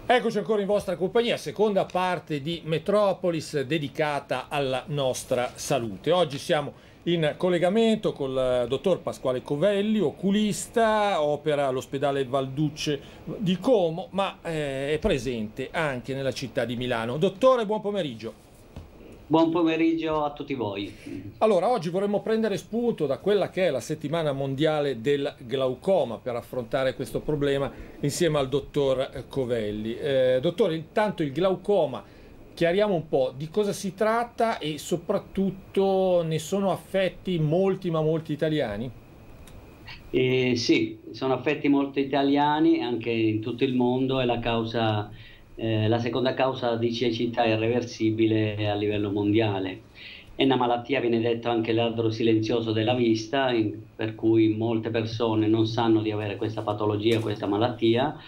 Eccoci ancora in vostra compagnia, seconda parte di Metropolis dedicata alla nostra salute. Oggi siamo in collegamento col dottor Pasquale Covelli, oculista, opera all'ospedale Valducce di Como, ma è presente anche nella città di Milano. Dottore, buon pomeriggio. Buon pomeriggio a tutti voi. Allora, oggi vorremmo prendere spunto da quella che è la settimana mondiale del glaucoma per affrontare questo problema insieme al dottor Covelli. Dottore, intanto il glaucoma, chiariamo un po' di cosa si tratta e soprattutto ne sono affetti molti, ma molti italiani? Sì, sono affetti molti italiani, anche in tutto il mondo, è la seconda causa di cecità irreversibile a livello mondiale. È una malattia, viene detto anche ladro silenzioso della vista, per cui molte persone non sanno di avere questa patologia, questa malattia,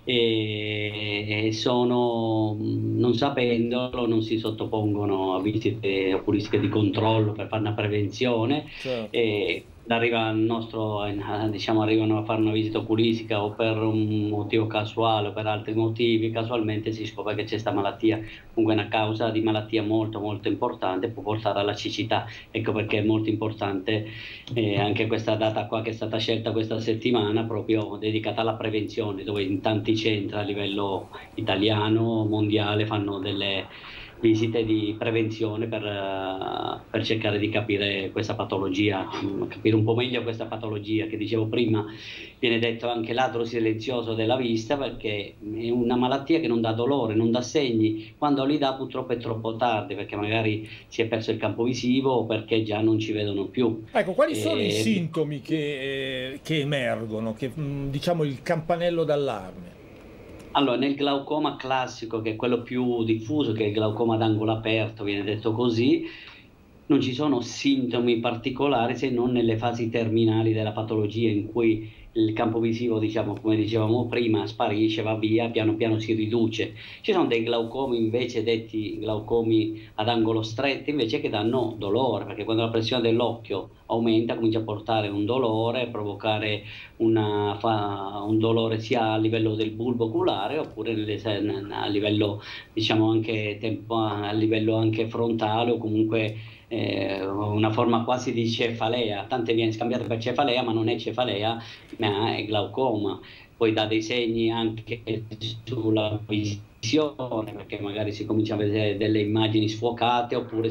non sapendolo, non si sottopongono a visite oculistiche di controllo per fare una prevenzione. Certo. E diciamo, arrivano a fare una visita oculistica o per un motivo casuale o per altri motivi, casualmente si scopre che c'è questa malattia, comunque è una causa di malattia molto molto importante, può portare alla cecità. Ecco perché è molto importante anche questa data qua che è stata scelta questa settimana, proprio dedicata alla prevenzione, dove in tanti centri a livello italiano, mondiale, fanno delle visite di prevenzione per cercare di capire questa patologia, capire un po' meglio questa patologia che dicevo prima, viene detto anche ladro silenzioso della vista, perché è una malattia che non dà dolore, non dà segni, quando li dà purtroppo è troppo tardi, perché magari si è perso il campo visivo o perché già non ci vedono più. Ecco, quali sono i E, sintomi che emergono, che diciamo il campanello d'allarme? Allora, nel glaucoma classico, che è quello più diffuso, che è il glaucoma ad angolo aperto, viene detto così, non ci sono sintomi particolari se non nelle fasi terminali della patologia, in cui il campo visivo, diciamo, come dicevamo prima, sparisce, va via, piano piano si riduce. Ci sono dei glaucomi invece detti glaucomi ad angolo stretto, invece, che danno dolore, perché quando la pressione dell'occhio aumenta comincia a portare un dolore, a provocare un dolore sia a livello del bulbo oculare oppure a livello, diciamo, a livello anche frontale, o comunque una forma quasi di cefalea. Tante viene scambiata per cefalea, ma non è cefalea, ma è glaucoma. Poi dà dei segni anche sulla visione, perché magari si comincia a vedere delle immagini sfocate, oppure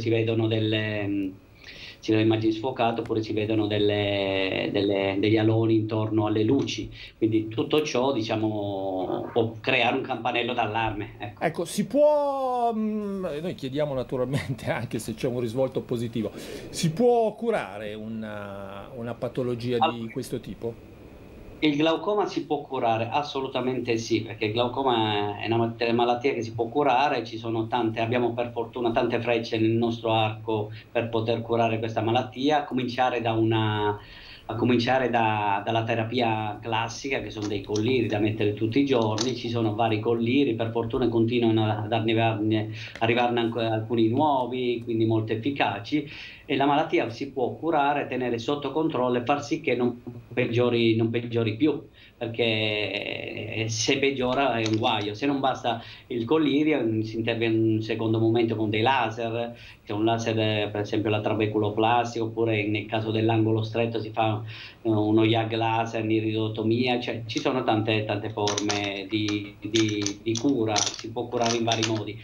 si vedono immagini sfocate, oppure si vedono degli aloni intorno alle luci. Quindi tutto ciò, diciamo, può creare un campanello d'allarme. Ecco. Ecco, si può, noi chiediamo naturalmente anche se c'è un risvolto positivo, si può curare una patologia di questo tipo? Il glaucoma si può curare? Assolutamente sì, perché il glaucoma è una malattia che si può curare, abbiamo per fortuna tante frecce nel nostro arco per poter curare questa malattia, a cominciare dalla terapia classica, che sono dei colliri da mettere tutti i giorni. Ci sono vari colliri, per fortuna continuano ad arrivarne alcuni nuovi, quindi molto efficaci, e la malattia si può curare, tenere sotto controllo e far sì che non peggiori più, perché se peggiora è un guaio. Se non basta il collirio, si interviene in un secondo momento con dei laser, che è un laser, per esempio la trabeculoplastica, oppure nel caso dell'angolo stretto si fa uno YAG laser, l'iridotomia. Cioè ci sono tante forme di cura, si può curare in vari modi.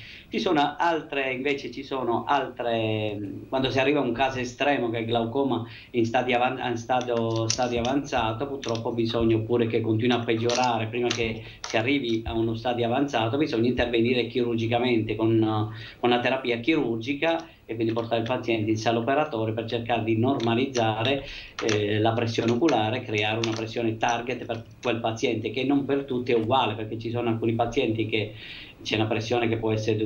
Quando si arriva a un caso estremo, che è il glaucoma in stadio avanzato, purtroppo bisogna, oppure che continua a peggiorare prima che si arrivi a uno stadio avanzato, bisogna intervenire chirurgicamente con una terapia chirurgica, e quindi portare il paziente in sala operatoria per cercare di normalizzare la pressione oculare, creare una pressione target per quel paziente, che non per tutti è uguale, perché ci sono alcuni pazienti che c'è una pressione che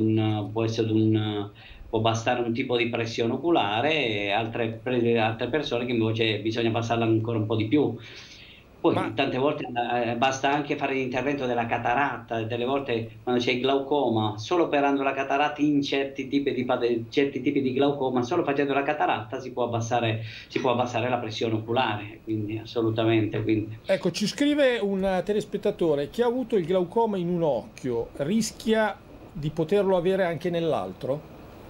può bastare un tipo di pressione oculare, e altre persone che invece bisogna passarla ancora un po' di più. Poi tante volte basta anche fare l'intervento della cataratta, delle volte quando c'è il glaucoma, solo operando la cataratta in certi tipi di glaucoma, solo facendo la cataratta si può abbassare la pressione oculare, quindi assolutamente. Quindi. Ecco, ci scrive un telespettatore: chi ha avuto il glaucoma in un occhio rischia di poterlo avere anche nell'altro?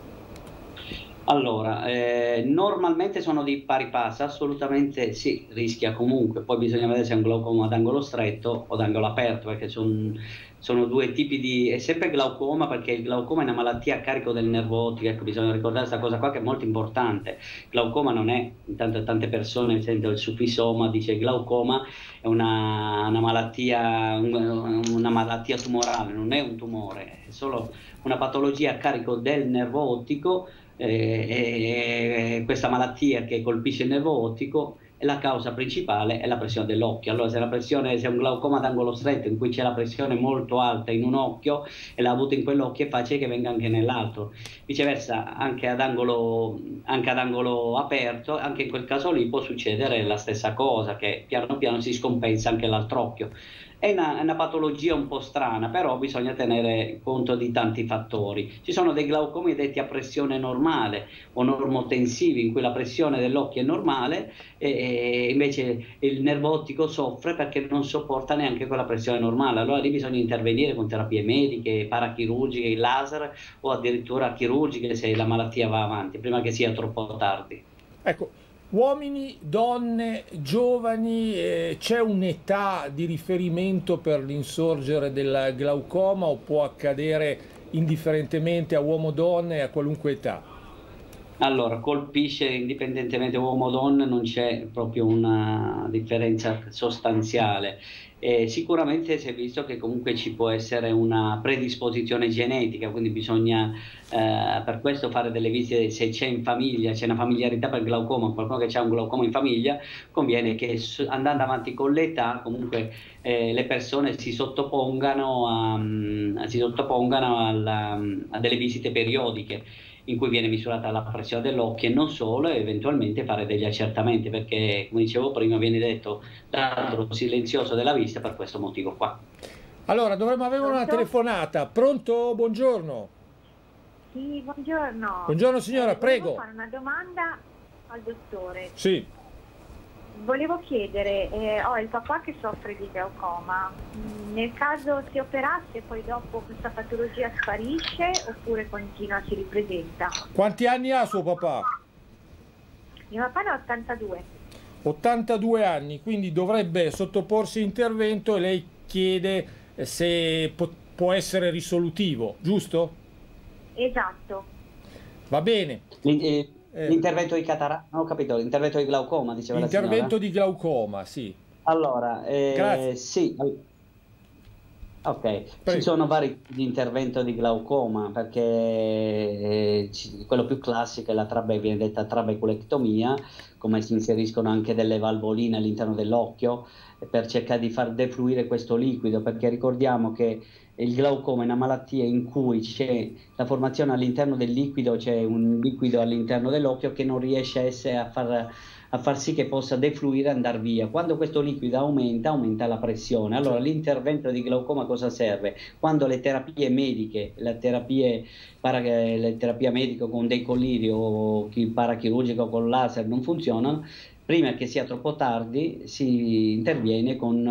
Allora, normalmente sono di pari passo, assolutamente sì, rischia comunque, poi bisogna vedere se è un glaucoma ad angolo stretto o ad angolo aperto, perché sono due tipi di... è sempre glaucoma, perché il glaucoma è una malattia a carico del nervo ottico, ecco, bisogna ricordare questa cosa qua che è molto importante. Glaucoma non è, intanto tante persone sentono il suffisoma, dice glaucoma è una malattia tumorale, non è un tumore, è solo una patologia a carico del nervo ottico. Questa malattia che colpisce il nervo ottico, e la causa principale è la pressione dell'occhio. Allora se è un glaucoma d'angolo stretto in cui c'è la pressione molto alta in un occhio e l'ha avuta in quell'occhio, è facile che venga anche nell'altro. Viceversa, anche ad angolo aperto, anche in quel caso lì può succedere la stessa cosa, che piano piano si scompensa anche l'altro occhio. È una patologia un po' strana, però bisogna tenere conto di tanti fattori. Ci sono dei glaucomi detti a pressione normale o normotensivi, in cui la pressione dell'occhio è normale e invece il nervo ottico soffre perché non sopporta neanche quella pressione normale. Allora lì bisogna intervenire con terapie mediche, parachirurgiche, il laser o addirittura chirurgiche se la malattia va avanti, prima che sia troppo tardi. Ecco, uomini, donne, giovani, c'è un'età di riferimento per l'insorgere del glaucoma o può accadere indifferentemente a uomo o donna e a qualunque età? Allora, colpisce indipendentemente uomo o donna, non c'è proprio una differenza sostanziale. Sicuramente si è visto che comunque ci può essere una predisposizione genetica, quindi bisogna per questo fare delle visite. Se c'è in famiglia, c'è una familiarità per il glaucoma, qualcuno che ha un glaucoma in famiglia, conviene che andando avanti con l'età comunque le persone si sottopongano a delle visite periodiche in cui viene misurata la pressione dell'occhio e non solo, e eventualmente fare degli accertamenti, perché come dicevo prima viene detto l'altro silenzioso della vista per questo motivo qua. Allora, dovremmo avere una telefonata. Pronto? Buongiorno. Sì, buongiorno. Buongiorno signora, prego. Volevo fare una domanda al dottore. Sì. Volevo chiedere, ho il papà che soffre di glaucoma, nel caso si operasse poi dopo questa patologia sparisce oppure continua, si ripresenta? Quanti anni ha suo papà? Mio papà ne ha 82. 82 anni, quindi dovrebbe sottoporsi intervento e lei chiede se può essere risolutivo, giusto? Esatto. Va bene. L'intervento di cataratta, non ho capito, l'intervento di glaucoma, diceva la signora? L'intervento di glaucoma, sì. Allora, Grazie. sì, ok, ci sono vari tipi di intervento di glaucoma, perché quello più classico è viene detta trabeculectomia, come si inseriscono anche delle valvoline all'interno dell'occhio per cercare di far defluire questo liquido, perché ricordiamo che il glaucoma è una malattia in cui c'è la formazione all'interno del liquido, c'è un liquido all'interno dell'occhio che non riesce a far sì che possa defluire e andare via. Quando questo liquido aumenta la pressione. Allora l'intervento di glaucoma cosa serve? Quando le terapie mediche, la terapia medica con dei colliri o parachirurgico con laser non funzionano, prima che sia troppo tardi si interviene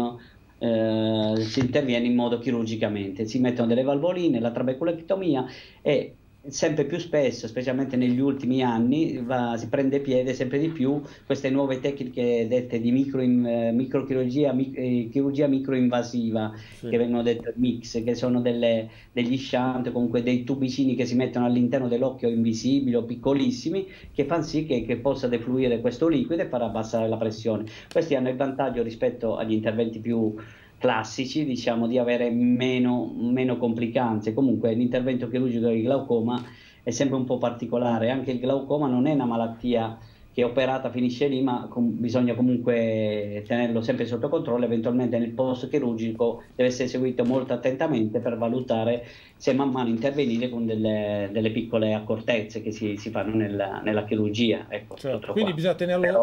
in modo chirurgicamente, si mettono delle valvoline, la trabeculectomia, e sempre più spesso, specialmente negli ultimi anni, si prende piede sempre di più queste nuove tecniche dette di microchirurgia, chirurgia microinvasiva, sì, che vengono dette mix, che sono degli shunt, comunque dei tubicini che si mettono all'interno dell'occhio invisibili o piccolissimi, che fanno sì che possa defluire questo liquido e far abbassare la pressione. Questi hanno il vantaggio rispetto agli interventi più classici, diciamo, di avere meno complicanze. Comunque l'intervento chirurgico di glaucoma è sempre un po' particolare. Anche il glaucoma non è una malattia che operata finisce lì, ma bisogna comunque tenerlo sempre sotto controllo. Eventualmente nel post chirurgico deve essere seguito molto attentamente per valutare se man mano intervenire con delle piccole accortezze che si fanno nella chirurgia. Ecco, certo. Quindi bisogna tenerlo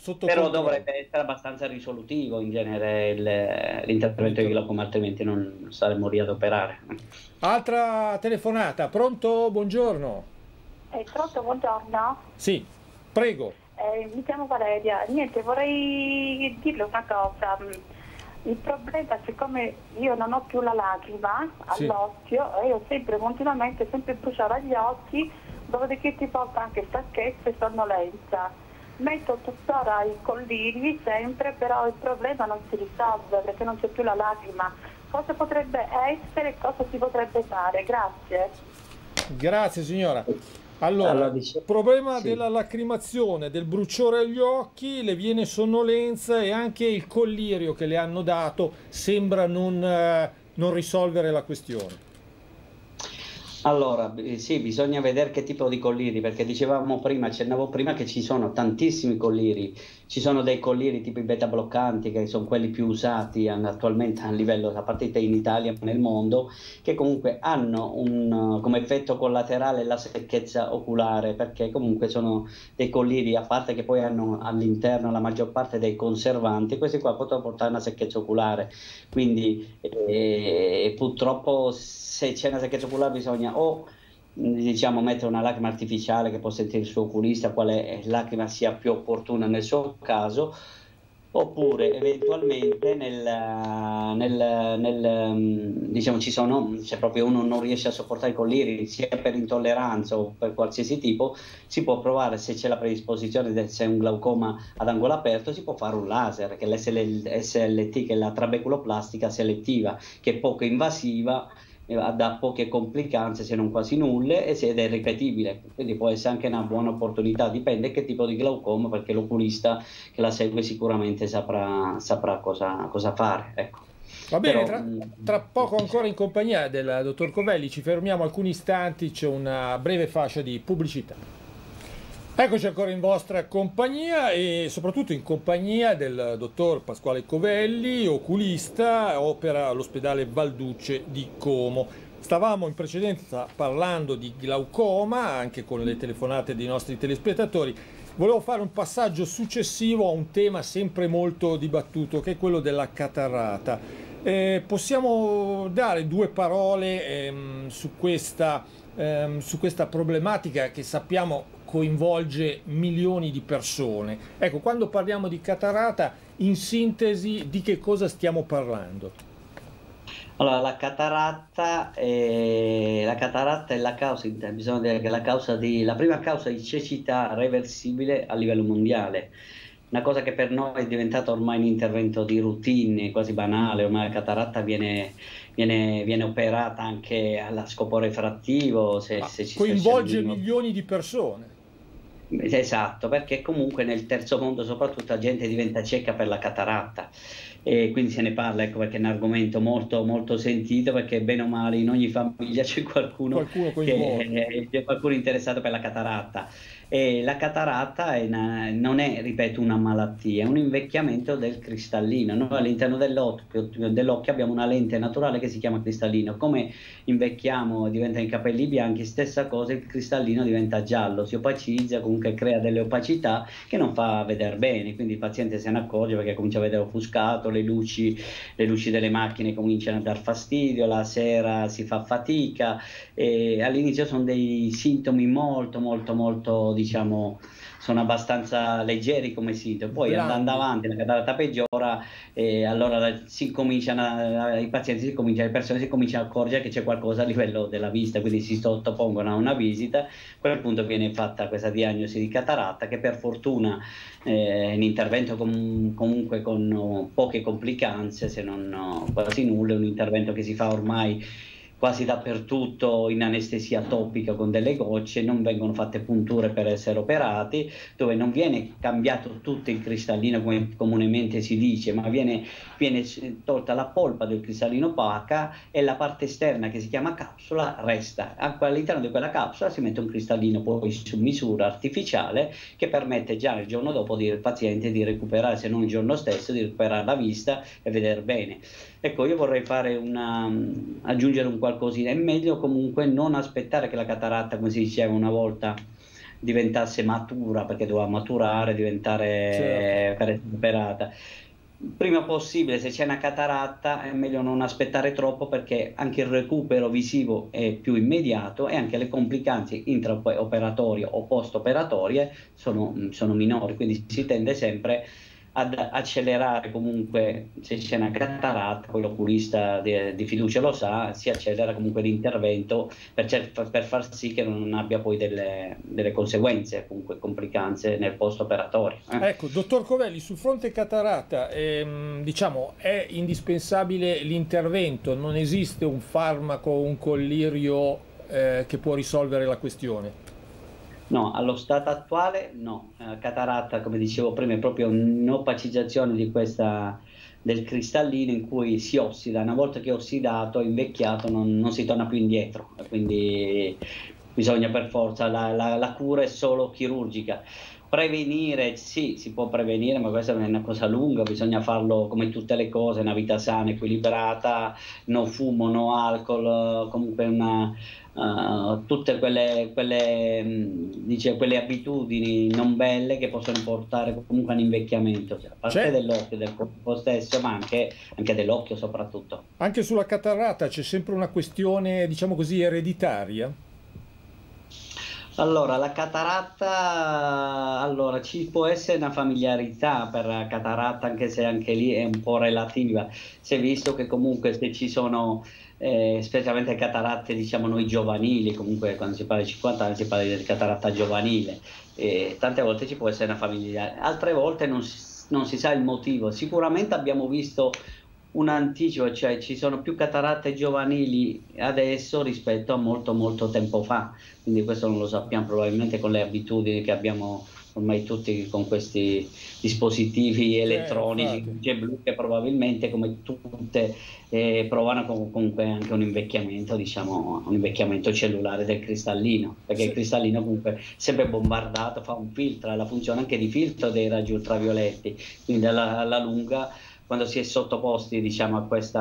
sotto Però controllo. dovrebbe essere abbastanza risolutivo in genere l'intervento di glaucoma, altrimenti non saremmo lì ad operare. Altra telefonata, pronto? Buongiorno. Pronto, buongiorno. Sì, prego. Mi chiamo Valeria. Niente, vorrei dirle una cosa. Il problema, siccome io non ho più la lacrima Sì. all'occhio e io continuamente bruciare gli occhi, dopodiché ti porta anche stanchezza e sonnolenza. Metto tuttora i colliri sempre, però il problema non si risolve perché non c'è più la lacrima. Cosa potrebbe essere e cosa si potrebbe fare? Grazie. Grazie signora. Allora, il problema sì. della lacrimazione, del bruciore agli occhi, le viene sonnolenza e anche il collirio che le hanno dato sembra non risolvere la questione. Allora, sì, bisogna vedere che tipo di colliri, perché accennavo prima che ci sono tantissimi colliri, ci sono dei colliri tipo i beta bloccanti che sono quelli più usati attualmente a livello, a partire in Italia e nel mondo, che comunque hanno come effetto collaterale la secchezza oculare, perché comunque sono dei colliri, a parte che poi hanno all'interno la maggior parte dei conservanti, questi qua possono portare una secchezza oculare, quindi purtroppo se c'è una secchezza oculare bisogna o diciamo mettere una lacrima artificiale che può sentire il suo oculista quale lacrima sia più opportuna nel suo caso, oppure eventualmente diciamo se proprio uno non riesce a sopportare i colliri sia per intolleranza o per qualsiasi tipo, si può provare, se c'è la predisposizione, se è un glaucoma ad angolo aperto, si può fare un laser, che è l'SLT, che è la trabeculoplastica selettiva, che è poco invasiva, da poche complicanze se non quasi nulle ed è ripetibile, quindi può essere anche una buona opportunità, dipende che tipo di glaucoma, perché l'oculista che la segue sicuramente saprà cosa fare, ecco. Va bene, Però, tra poco ancora in compagnia del dottor Covelli, ci fermiamo alcuni istanti, c'è una breve fascia di pubblicità. Eccoci ancora in vostra compagnia e soprattutto in compagnia del dottor Pasquale Covelli, oculista, opera all'ospedale Valduce di Como. Stavamo in precedenza parlando di glaucoma, anche con le telefonate dei nostri telespettatori. Volevo fare un passaggio successivo a un tema sempre molto dibattuto, che è quello della catarrata. Possiamo dare due parole su questa problematica che sappiamo coinvolge milioni di persone. Ecco, quando parliamo di catarata, in sintesi, di che cosa stiamo parlando? allora, la cataratta è la causa, bisogna dire che la prima causa di cecità reversibile a livello mondiale. Una cosa che per noi è diventata ormai un intervento di routine, quasi banale, ormai la cataratta viene operata anche allo scopo refrattivo. Coinvolge milioni di persone. Esatto, perché comunque nel terzo mondo soprattutto la gente diventa cieca per la cataratta e quindi se ne parla, ecco perché è un argomento molto, molto sentito, perché bene o male in ogni famiglia c'è qualcuno interessato per la cataratta. E la cataratta non è, ripeto, una malattia, è un invecchiamento del cristallino. Noi all'interno dell'occhio abbiamo una lente naturale che si chiama cristallino. Come invecchiamo, diventano i capelli bianchi, stessa cosa, il cristallino diventa giallo, si opacizza, comunque crea delle opacità che non fa vedere bene, quindi il paziente se ne accorge perché comincia a vedere offuscato, le luci delle macchine cominciano a dar fastidio, la sera si fa fatica e all'inizio sono dei sintomi molto molto molto, diciamo, sono abbastanza leggeri come sintomi, poi andando avanti la cataratta peggiora e allora le persone si cominciano a accorgere che c'è qualcosa a livello della vista, quindi si sottopongono a una visita, a quel punto viene fatta questa diagnosi di cataratta che per fortuna è un intervento comunque con poche complicanze, se non quasi nulle, un intervento che si fa ormai quasi dappertutto in anestesia topica con delle gocce, non vengono fatte punture per essere operati, dove non viene cambiato tutto il cristallino come comunemente si dice, ma viene tolta la polpa del cristallino opaca e la parte esterna che si chiama capsula resta. All'interno di quella capsula si mette un cristallino poi su misura artificiale che permette già il giorno dopo al paziente di recuperare, se non il giorno stesso, di recuperare la vista e vedere bene. Ecco, io vorrei aggiungere un qualcosina, è meglio comunque non aspettare che la cataratta, come si diceva una volta, diventasse matura, perché doveva maturare, diventare per essere operata. Prima possibile, se c'è una cataratta è meglio non aspettare troppo, perché anche il recupero visivo è più immediato e anche le complicanze intraoperatorie o post-operatorie sono minori, quindi si tende sempre ad accelerare. Comunque, se c'è una cataratta, poi l'oculista di fiducia lo sa, si accelera comunque l'intervento per far sì che non abbia poi delle conseguenze, comunque complicanze nel post operatorio. Ecco, dottor Covelli, sul fronte cataratta diciamo è indispensabile l'intervento, non esiste un farmaco, un collirio che può risolvere la questione? No, allo stato attuale no. Cataratta, come dicevo prima, è proprio un'opacizzazione del cristallino in cui si ossida. Una volta che è ossidato, invecchiato, non si torna più indietro, quindi bisogna per forza, la cura è solo chirurgica. Prevenire, sì, si può prevenire, ma questa è una cosa lunga, bisogna farlo come tutte le cose, una vita sana, equilibrata, no fumo, no alcol, comunque tutte quelle abitudini non belle che possono portare comunque a un invecchiamento, a parte dell'occhio, del corpo stesso, ma anche dell'occhio soprattutto. Anche sulla cataratta c'è sempre una questione, diciamo così, ereditaria? Allora, la cataratta, allora ci può essere una familiarità per la cataratta, anche se anche lì è un po' relativa. Si è visto che comunque se ci sono, specialmente cataratte, diciamo noi giovanili, comunque quando si parla di 50 anni si parla di cataratta giovanile, tante volte ci può essere una familiarità, altre volte non si sa il motivo. Sicuramente abbiamo visto un anticipo, cioè ci sono più cataratte giovanili adesso rispetto a molto tempo fa, quindi questo non lo sappiamo, probabilmente con le abitudini che abbiamo ormai tutti con questi dispositivi elettronici, luce blu, che probabilmente come tutte provano comunque anche un invecchiamento, diciamo un invecchiamento cellulare del cristallino, perché il cristallino comunque sempre bombardato, fa un filtro, ha la funzione anche di filtro dei raggi ultravioletti, quindi alla lunga, quando si è sottoposti, diciamo, a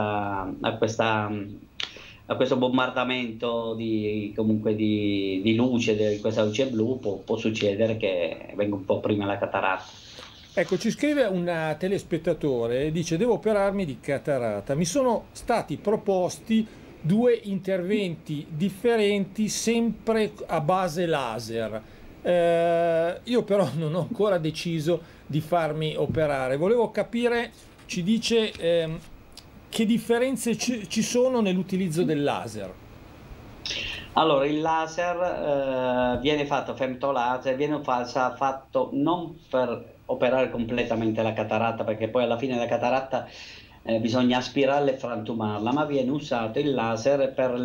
questo bombardamento di luce, di questa luce blu, può succedere che venga un po' prima la cataratta. Ecco, ci scrive un telespettatore e dice: devo operarmi di cataratta, mi sono stati proposti 2 interventi differenti sempre a base laser, io però non ho ancora deciso di farmi operare, volevo capire, ci dice, che differenze ci sono nell'utilizzo del laser? Allora, il laser viene fatto, femtolaser, viene fatto non per operare completamente la cataratta, perché poi alla fine la cataratta bisogna aspirarla e frantumarla, ma viene usato il laser per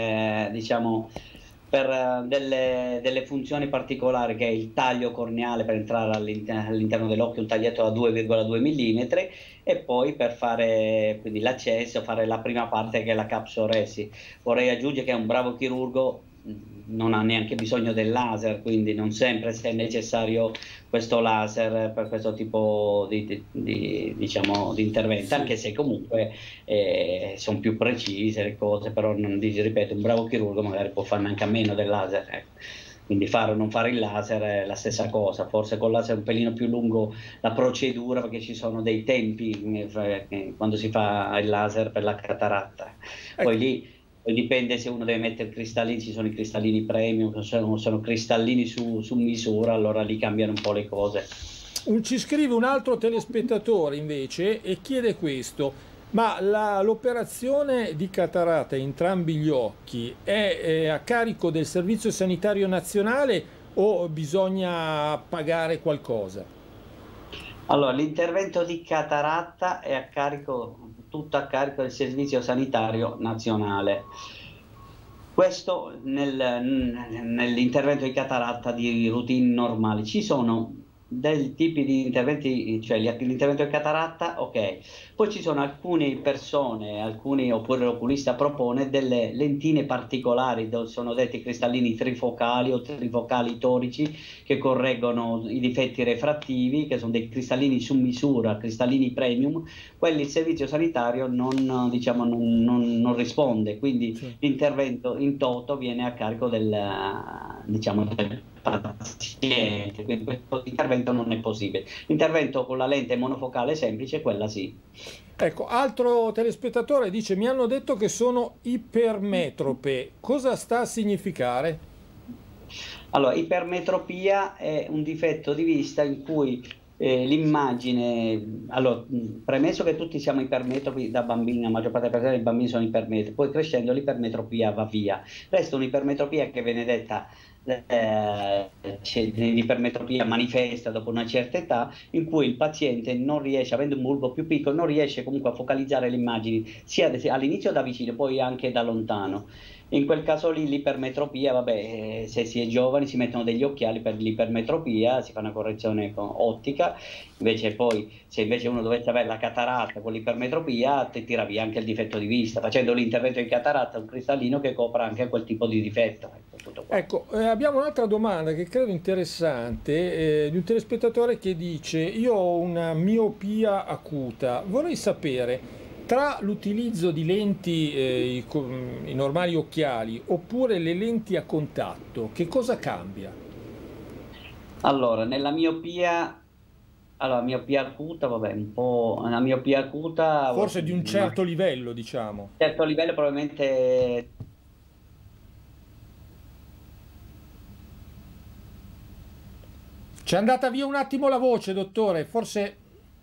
delle funzioni particolari, che è il taglio corneale per entrare all'interno dell'occhio, un taglietto da 2,2 mm, e poi per fare quindi l'accesso, fare la prima parte che è la capsoresi. Vorrei aggiungere che un bravo chirurgo non ha neanche bisogno del laser, quindi non sempre è necessario questo laser per questo tipo diciamo, di intervento, anche se comunque sono più precise le cose, però ripeto, un bravo chirurgo magari può farne anche a meno del laser, ecco. Quindi fare o non fare il laser è la stessa cosa, forse con il laser è un pelino più lungo la procedura, perché ci sono dei tempi quando si fa il laser per la cataratta. Poi lì dipende se uno deve mettere cristallini, ci sono i cristallini premium, sono cristallini su misura, allora lì cambiano un po' le cose. Ci scrive un altro telespettatore invece e chiede questo: ma l'operazione di cataratta in entrambi gli occhi è a carico del Servizio Sanitario Nazionale o bisogna pagare qualcosa? Allora, l'intervento di cataratta è tutto a carico del Servizio Sanitario Nazionale. Questo nell'intervento di cataratta di routine normale. Ci sono dei tipi di interventi, cioè l'intervento di cataratta, ok. Poi ci sono alcune persone, oppure l'oculista propone delle lentine particolari, sono detti cristallini trifocali o trifocali torici, che correggono i difetti refrattivi, che sono dei cristallini su misura, cristallini premium. Quelli il servizio sanitario non risponde, quindi l'intervento in toto viene a carico del paziente, quindi questo intervento non è possibile. L'intervento con la lente monofocale semplice, quella sì. Ecco, altro telespettatore dice: mi hanno detto che sono ipermetrope. Cosa sta a significare? Allora, ipermetropia è un difetto di vista in cui l'immagine, allora, premesso che tutti siamo ipermetropi da bambini, la maggior parte dei bambini sono ipermetropi, poi crescendo l'ipermetropia va via, resta un'ipermetropia che viene detta l'ipermetropia manifesta dopo una certa età, in cui il paziente non riesce, avendo un bulbo più piccolo, non riesce comunque a focalizzare le immagini sia all'inizio da vicino, poi anche da lontano. In quel caso lì l'ipermetropia, vabbè, se si è giovani si mettono degli occhiali per l'ipermetropia, si fa una correzione ottica, invece poi se invece uno dovesse avere la cataratta con l'ipermetropia ti tira via anche il difetto di vista, facendo l'intervento in cataratta un cristallino che copra anche quel tipo di difetto. Ecco, abbiamo un'altra domanda che credo interessante, di un telespettatore che dice: io ho una miopia acuta, vorrei sapere, tra l'utilizzo di lenti, i normali occhiali, oppure le lenti a contatto, che cosa cambia? Allora, nella miopia, miopia acuta, vabbè, un po', una miopia acuta... Forse di un certo livello, diciamo. Certo livello probabilmente... C'è andata via un attimo la voce, dottore, forse...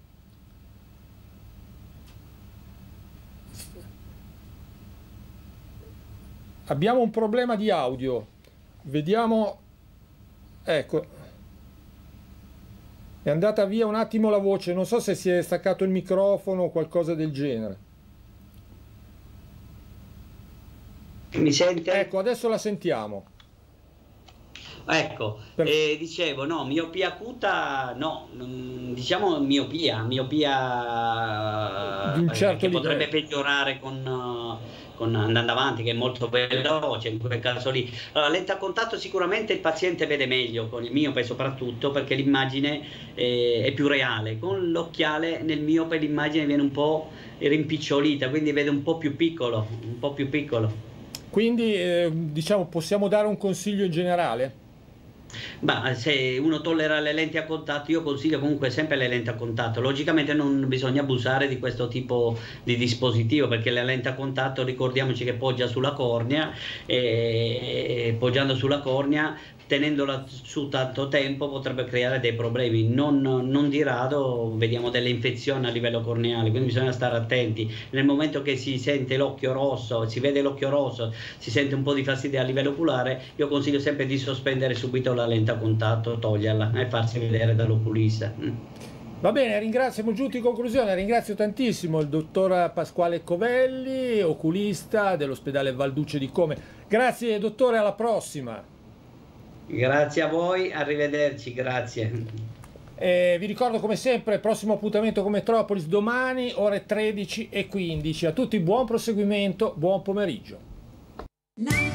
Abbiamo un problema di audio, vediamo, ecco, è andata via un attimo la voce, non so se si è staccato il microfono o qualcosa del genere. Mi sente? Ecco, adesso la sentiamo. Ecco, dicevo, no, miopia acuta, no, diciamo miopia di un certo che potrebbe livello. peggiorare andando avanti, che è molto veloce in quel caso lì. Allora, lente a contatto sicuramente il paziente vede meglio, con il miope soprattutto, perché l'immagine è più reale. Con l'occhiale nel miope l'immagine viene un po' rimpicciolita, quindi vede un po' più piccolo, un po' più piccolo. Quindi, diciamo, possiamo dare un consiglio in generale? Ma se uno tollera le lenti a contatto, io consiglio comunque sempre le lenti a contatto. Logicamente non bisogna abusare di questo tipo di dispositivo, perché la lente a contatto, ricordiamoci che poggia sulla cornea, e poggiando sulla cornea, tenendola su tanto tempo, potrebbe creare dei problemi. Non di rado vediamo delle infezioni a livello corneale, quindi bisogna stare attenti. Nel momento che si sente l'occhio rosso, si vede l'occhio rosso, si sente un po' di fastidio a livello oculare, io consiglio sempre di sospendere subito la lente a contatto, toglierla e farsi vedere dall'oculista. Va bene, siamo giunti in conclusione, ringrazio tantissimo il dottor Pasquale Covelli, oculista dell'ospedale Valduce di Come. Grazie dottore, alla prossima. Grazie a voi, arrivederci, grazie. Vi ricordo come sempre, prossimo appuntamento con Metropolis domani, ore 13:15. A tutti buon proseguimento, buon pomeriggio.